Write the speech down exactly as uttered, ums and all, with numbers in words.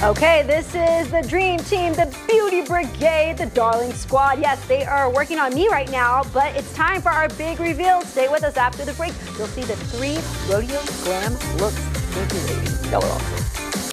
Okay, this is the dream team, the beauty brigade, the darling squad. Yes, they are working on me right now, but it's time for our big reveal. Stay with us after the break. You'll see the three rodeo glam looks. Thank you, ladies. Go on.